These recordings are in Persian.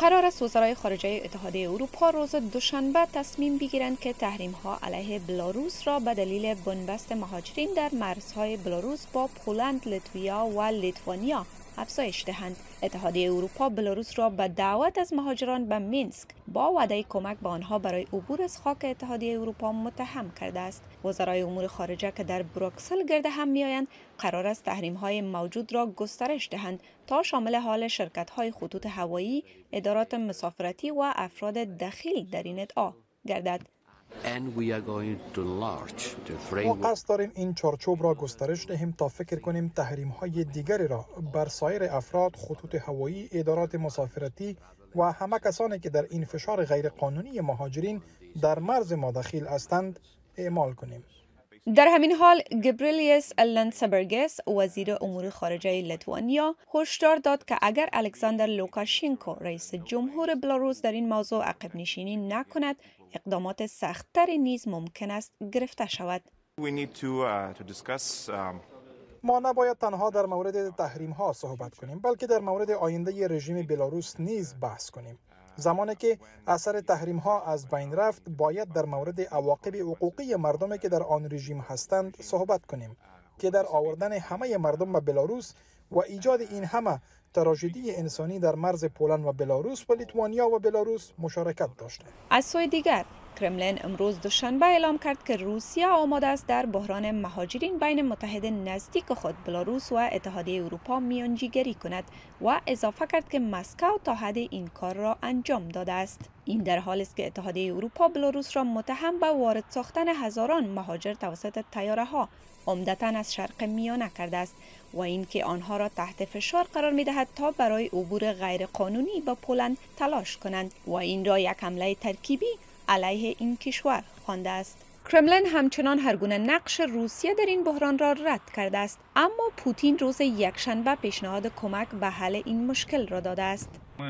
قرار است وزرای خارجه اتحادیه اروپا روز دوشنبه تصمیم بگیرند که تحریم‌ها علیه بلاروس را به دلیل بنبست مهاجرین در مرزهای بلاروس با پولند، لیتویا و لیتوانیا افزایش دهند. اتحادیه اروپا بلاروس را به دعوت از مهاجران به مینسک با وعده کمک به آنها برای عبور از خاک اتحادیه اروپا متهم کرده است. وزرای امور خارجه که در بروکسل گرد هم میآیند قرار است تحریم‌های موجود را گسترش دهند تا شامل حال شرکت‌های خطوط هوایی، ادارات مسافرتی و افراد دخیل در این ادعا گردد. ما قصد داریم این چارچوب را گسترش دهیم تا فکر کنیم تحریم‌های دیگری را بر سایر افراد، خطوط هوایی، ادارات مسافرتی و همه کسانی که در این فشار غیرقانونی مهاجرین در مرز ما دخیل هستند اعمال کنیم. در همین حال گبریلیس لندسبرگس وزیر امور خارجه لیتوانیا هشدار داد که اگر الکساندر لوکاشنکو رئیس جمهور بلاروس در این موضوع عقب نشینی نکند اقدامات سخت‌تری نیز ممکن است گرفته شود. ما نباید تنها در مورد تحریم ها صحبت کنیم بلکه در مورد آینده رژیم بلاروس نیز بحث کنیم. زمانی که اثر تحریم ها از بین رفت باید در مورد عواقب حقوقی مردمی که در آن رژیم هستند صحبت کنیم که در آوردن همه مردم به بلاروس و ایجاد این همه تراژدی انسانی در مرز پولند و بلاروس و لیتوانیا و بلاروس مشارکت داشته. از سوی دیگر کرملین امروز دوشنبه اعلام کرد که روسیه آماده است در بحران مهاجرین بین متحد نزدیک خود بلاروس و اتحادیه اروپا میانجیگری کند و اضافه کرد که مسکو تا حد این کار را انجام داده است. این در حالی است که اتحادیه اروپا بلاروس را متهم به وارد ساختن هزاران مهاجر توسط طیاره‌ها عمدتاً از شرق میانه کرده است و اینکه آنها را تحت فشار قرار می‌دهد تا برای عبور غیرقانونی به پولند تلاش کنند و این را یک حمله ترکیبی علیه این کشور خوانده است. کرملین همچنان هرگونه نقش روسیه در این بحران را رد کرده است، اما پوتین روز یکشنبه پیشنهاد کمک به حل این مشکل را داده است.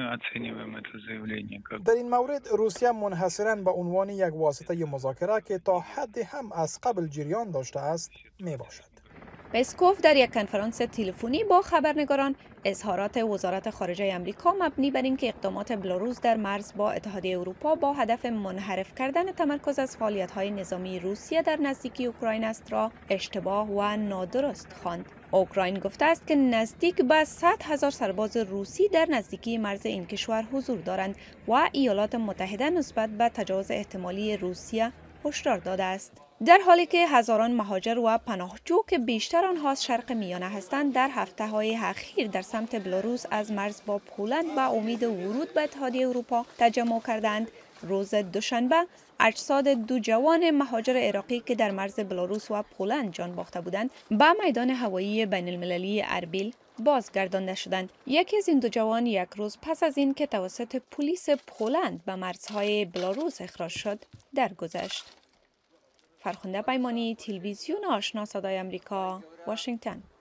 در این مورد روسیه منحصراً به عنوان یک واسطه مذاکره که تا حد هم از قبل جریان داشته است می باشد. پسکوف در یک کنفرانس تلفنی با خبرنگاران اظهارات وزارت خارجه آمریکا مبنی بر اینکه اقدامات بلاروس در مرز با اتحادیه اروپا با هدف منحرف کردن تمرکز از فعالیت‌های نظامی روسیه در نزدیکی اوکراین است را اشتباه و نادرست خواند. اوکراین گفته است که نزدیک به 100,000 سرباز روسی در نزدیکی مرز این کشور حضور دارند و ایالات متحده نسبت به تجاوز احتمالی روسیه هشدار داده است. در حالی که هزاران مهاجر و پناهجو که بیشتر آنها از شرق میانه هستند در هفته‌های اخیر در سمت بلاروس از مرز با پولند به امید ورود به اتحادیه اروپا تجمع کردند، روز دوشنبه اجساد دو جوان مهاجر عراقی که در مرز بلاروس و پولند جان باخته بودند به میدان هوایی بین المللی اربیل بازگردانده شدند. یکی از این دو جوان یک روز پس از این که توسط پلیس پولند به مرزهای بلاروس اخراج شد درگذشت. فرخنده پیمانی، تلویزیون آشنا صدای آمریکا، واشنگتن.